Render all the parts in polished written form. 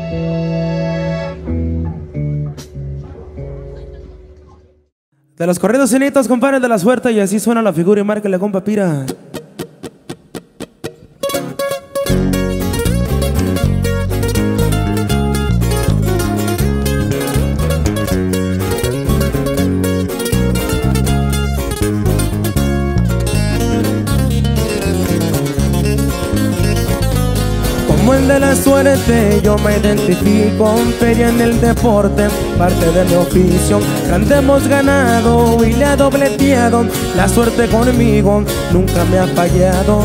De los corridos cinitos, compadre, de la suerte. Y así suena la figura y márquele, compa, pira. Como el de la suerte, yo me identifico. Feria en el deporte, parte de mi oficio. Grande hemos ganado y le ha dobleteado. La suerte conmigo nunca me ha fallado.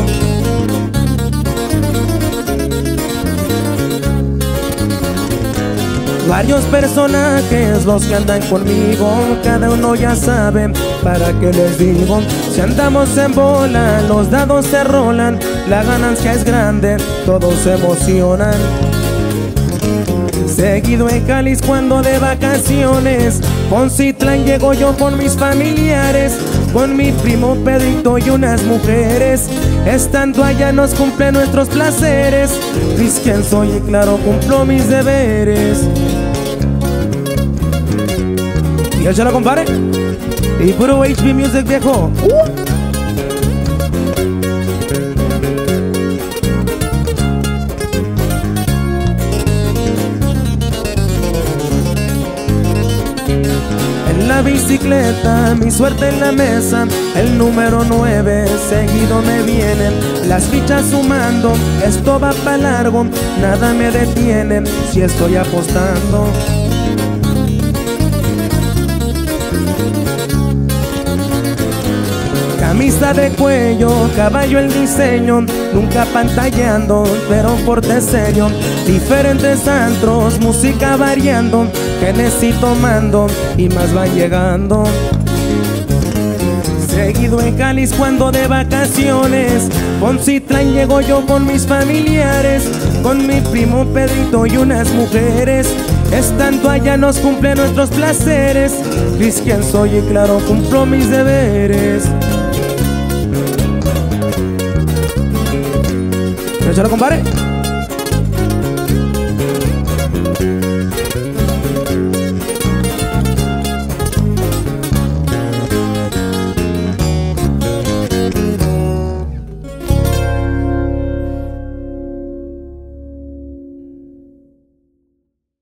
Varios personajes los que andan conmigo, cada uno ya sabe para qué les digo. Si andamos en bola, los dados se rolan, la ganancia es grande, todos se emocionan. Seguido en Cáliz cuando de vacaciones, Poncitlán llego yo con mis familiares, con mi primo Pedrito y unas mujeres. Estando allá nos cumplen nuestros placeres, Luis quien soy y claro cumplo mis deberes. Y échalo, compadre. Y puro HB Music, viejo. En la bicicleta, mi suerte en la mesa, el número 9, seguido me vienen las fichas sumando, esto va para largo, nada me detiene si estoy apostando. Camisa de cuello, caballo el diseño, nunca pantallando, pero porte serio. Diferentes antros, música variando, Genesis tomando y más van llegando. Seguido en Cáliz cuando de vacaciones, Poncitlán llego yo con mis familiares, con mi primo Pedrito y unas mujeres. Estando allá nos cumplen nuestros placeres, Luis quien soy y claro cumplo mis deberes. ¿Échalo, compadre?